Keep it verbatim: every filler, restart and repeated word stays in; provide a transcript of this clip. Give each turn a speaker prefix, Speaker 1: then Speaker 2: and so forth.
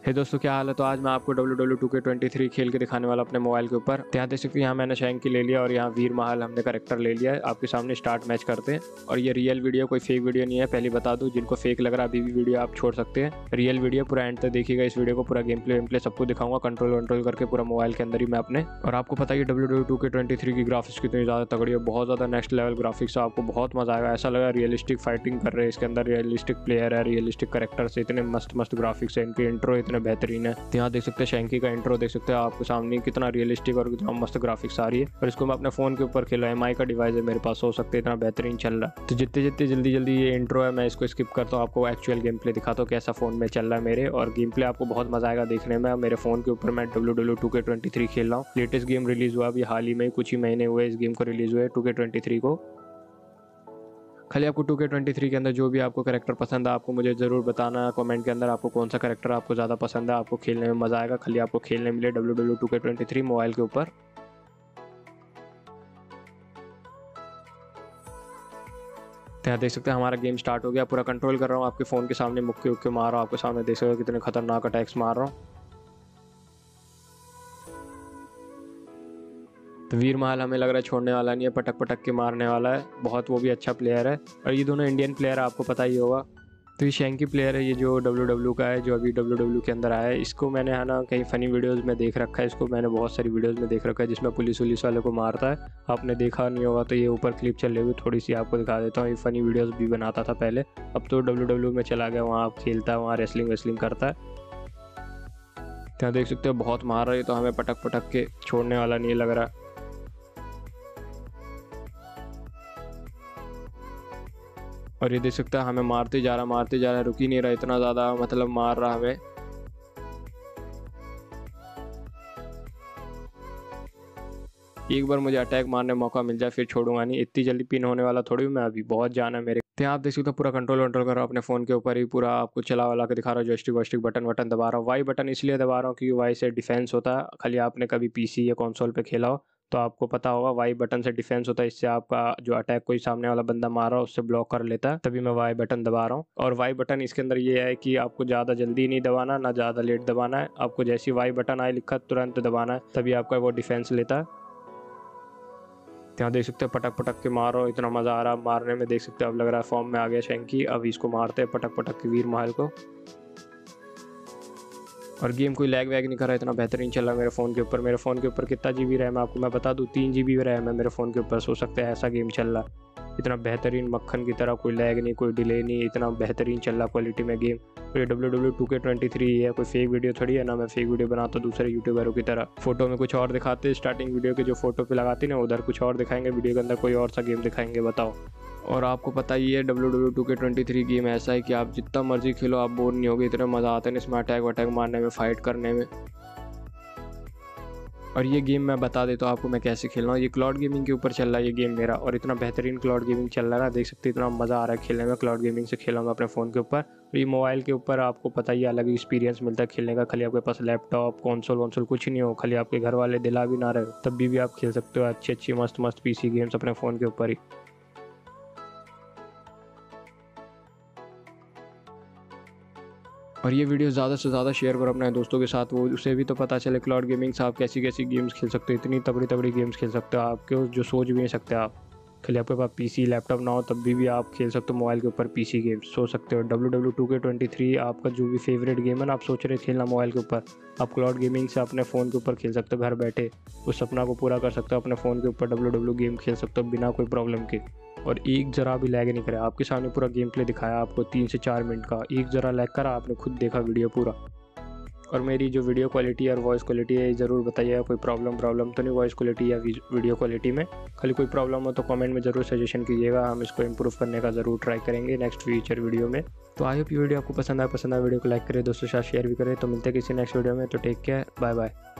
Speaker 1: हे दोस्तों, क्या हाल है। तो आज मैं आपको W W two K twenty three खेल के दिखाने वाला अपने मोबाइल के ऊपर। तो यहाँ देख सकते हैं, यहाँ मैंने शैंकी ले लिया और यहाँ वीर महल हमने करेक्टर ले लिया है। आपके सामने स्टार्ट मैच करते हैं। और ये रियल वीडियो, कोई फेक वीडियो नहीं है, पहले बता दूं। जिनको फेक लग रहा है अभी भी वीडियो आप छोड़ सकते हैं। रियल वीडियो पूरा एंड तक देखिएगा। इस वीडियो को पूरा गेम प्ले वेम प्ले सबको दिखाऊंगा, कंट्रोल वंट्रोल करके पूरा मोबाइल के अंदर ही मैं अपने। और आपको पता है W W two K twenty three की ग्राफिक्स कितनी ज़्यादा तगड़ी है, बहुत ज़्यादा नेक्स्ट लेवल ग्राफिक्स है। आपको बहुत मजा आएगा, ऐसा लगा रियलिस्टिक फाइटिंग कर रहे हैं इसके अंदर। रियलिस्टिक प्लेयर है, रियलिस्टिक करेक्टर से, इतने मस्त मस्त ग्राफिक्स है, इनके इंट्रो इतने बेहतरीन है। यहाँ देख सकते हैं शैंकी का इंट्रो देख सकते हैं आपके सामने, कितना रियलिस्टिक और कितना मस्त ग्राफिक्स आ रही है। और इसको मैं अपने फोन के ऊपर खेला, एम आई का डिवाइस है मेरे पास, हो सकता है इतना बेहतरीन चल रहा है। तो जितने जितने जल्दी जल्दी ये इंट्रो है मैं इसको स्किप करता हूँ, आपको एक्चुअल गेम प्ले दिखाता हूँ कैसा फोन में चल रहा है मेरे। और गेम प्ले आपको बहुत मजा आएगा देखने में। मेरे फोन के ऊपर मैं W W two K twenty three खेल रहा हूँ। लेटेस्ट गेम रिलीज हुआ अभी हाल ही में, कुछ ही महीने हुए इस गेम को रिलीज हुए टू के ट्वेंटी थ्री को। खाली आपको टू के ट्वेंटी थ्री के अंदर जो भी आपको कैरेक्टर पसंद है आपको मुझे ज़रूर बताना कमेंट के अंदर, आपको कौन सा कैरेक्टर आपको ज़्यादा पसंद है, आपको खेलने में मज़ा आएगा। खाली आपको खेलने मिले W W two K twenty three mobile के ऊपर। तो यहाँ देख सकते हैं हमारा गेम स्टार्ट हो गया। पूरा कंट्रोल कर रहा हूँ, आपके फ़ोन के सामने मुक्के उक्के मार रहा हूँ, आपके सामने देख सकते हो कितने खतरनाक अटैक्स मार रहा हूँ। तो वीर महल हमें लग रहा है छोड़ने वाला नहीं है, पटक पटक के मारने वाला है। बहुत वो भी अच्छा प्लेयर है और ये दोनों इंडियन प्लेयर है, आपको पता ही होगा। तो ये शैंकी प्लेयर है, ये जो डब्ल्यू डब्ल्यू का है, जो अभी डब्ल्यू डब्ल्यू के अंदर आया है। इसको मैंने है ना कहीं फ़नी वीडियोस में देख रखा है, इसको मैंने बहुत सारी वीडियोस में देख रखा है जिसमें पुलिस वुलिस वाले को मारता है। आपने देखा नहीं होगा तो ये ऊपर क्लिप चल रही हुई, थोड़ी सी आपको दिखा देता हूँ। ये फ़नी वीडियोज़ भी बनाता था पहले, अब तो डब्ल्यू डब्ल्यू में चला गया, वहाँ आप खेलता है, वहाँ रेसलिंग वेसलिंग करता है। तो देख सकते हो बहुत मार रही है, तो हमें पटक पटक के छोड़ने वाला नहीं लग रहा। और ये देख सकते हैं हमें मारते जा रहा मारते जा रहा है, रुक ही नहीं रहा, इतना ज़्यादा मतलब मार रहा हमें। एक बार मुझे अटैक मारने मौका मिल जाए फिर छोड़ूंगा नहीं, इतनी जल्दी पिन होने वाला थोड़ी मैं, अभी बहुत जाना है मेरे। तो आप देख सकते हो पूरा कंट्रोल कंट्रोल कर रहा हूँ अपने फ़ोन के ऊपर ही, पूरा आपको चला वाला के दिखा रहा हूँ। जॉयस्टिक वॉयस्टिक बटन बटन दबा रहा हूँ। वाई बटन इसलिए दबा रहा हूँ क्योंकि वाई से डिफेंस होता है। खाली आपने कभी पीसी या कंसोल पे खेला हो तो आपको पता होगा, वाई बटन से डिफेंस होता है। इससे आपका जो अटैक कोई सामने वाला बंदा मार रहा है उससे ब्लॉक कर लेता है, तभी मैं वाई बटन दबा रहा हूँ। और वाई बटन इसके अंदर ये है कि आपको ज़्यादा जल्दी नहीं दबाना, ना ज़्यादा लेट दबाना है। आपको जैसी वाई बटन आए लिखा तुरंत दबाना है, तभी आपका वो डिफेंस लेता है। यहाँ देख सकते हो पटक पटक के मारो, इतना मज़ा आ रहा है मारने में। देख सकते हो अब लग रहा है फॉर्म में आ गया शैंकी। अब इसको मारते हैं पटक पटक के वीर महल को। और गेम कोई लैग वैग नहीं कर रहा, इतना बेहतरीन चल रहा है मेरे फ़ोन के ऊपर। मेरे फ़ोन के ऊपर कितना जी बी रैम है आपको मैं बता दूँ, तीन जी बी रैम है मेरे फ़ोन के ऊपर। सो सकते हैं ऐसा गेम चल रहा है, इतना बेहतरीन मक्खन की तरह, कोई लैग नहीं, कोई डिले नहीं, इतना बेहतरीन चल रहा क्वालिटी में गेम। तो ये W W two K twenty three है, कोई फेक वीडियो थोड़ी है ना। मैं फेक वीडियो बनाता दूसरे यूट्यूबरों की तरह, फोटो में कुछ और दिखाते, स्टार्टिंग वीडियो के जो फोटो पे लगाती ना उधर कुछ और दिखाएंगे, वीडियो के अंदर कोई और सा गेम दिखाएंगे, बताओ। और आपको पता ही है W W two K twenty three game ऐसा है कि आप जितना मर्जी खेलो आप बोर नहीं होगे, इतना मज़ा आता है इसमें अटैक वटैक मारने में, फाइट करने में। और ये गेम मैं बता देता हूँ आपको मैं कैसे खेल रहा हूँ। ये क्लाउड गेमिंग के ऊपर चल रहा है ये गेम मेरा, और इतना बेहतरीन क्लाउड गेमिंग चल रहा है, देख सकते हैं इतना मज़ा आ रहा है खेलने में। क्लाउड गेमिंग से खेला मैं अपने फ़ोन के ऊपर। तो ये मोबाइल के ऊपर आपको पता ही अलग एक्सपीरियंस मिलता है खेलने का। खाली आपके पास लैपटॉप कंसोल वंसोल कुछ नहीं हो, खाली आपके घर वाले दिला भी ना रहे तब भी, भी आप खेल सकते हो अच्छी अच्छी मस्त मस्त पीसी गेम्स अपने फ़ोन के ऊपर ही। और ये वीडियो ज़्यादा से ज़्यादा शेयर करो अपने दोस्तों के साथ, वो उसे भी तो पता चले क्लाउड गेमिंग से आप कैसी कैसी गेम्स खेल सकते हो, इतनी तगड़ी तगड़ी गेम्स खेल सकते हो आपके जो सोच भी नहीं सकते आप। खाली आपके पास पीसी लैपटॉप ना हो तब भी, भी आप खेल सकते हो मोबाइल के ऊपर पीसी गेम्स, सोच सकते हो। W W two K twenty three आपका जो भी फेवरेट गेम है ना, आप सोच रहे खेलना मोबाइल के ऊपर, आप क्लाउड गेमिंग से अपने फ़ोन के ऊपर खेल सकते हो घर बैठे। उस सपना को पूरा कर सकते हो, अपने फ़ोन के ऊपर डब्ल्यू डब्ल्यू गेम खेल सकते हो बिना कोई प्रॉब्लम के। और एक ज़रा भी लैग नहीं करा, आपके सामने पूरा गेम प्ले दिखाया आपको तीन से चार मिनट का, एक ज़रा लैग करा, आपने खुद देखा वीडियो पूरा। और मेरी जो वीडियो क्वालिटी और वॉइस क्वालिटी है ज़रूर बताइएगा, कोई प्रॉब्लम प्रॉब्लम तो नहीं वॉइस क्वालिटी या वीडियो क्वालिटी में। खाली कोई प्रॉब्लम हो तो कमेंट में ज़रूर सजेशन कीजिएगा, हम इसको इम्प्रूव करने का ज़रूर ट्राई करेंगे नेक्स्ट फ्यूचर वीडियो में। तो आई होप ये वीडियो आपको पसंद आए, पसंद आए वीडियो को लाइक करें, दोस्तों के साथ शेयर भी करें। तो मिलते हैं किसी नेक्स्ट वीडियो में, तो टेक केयर, बाय बाय।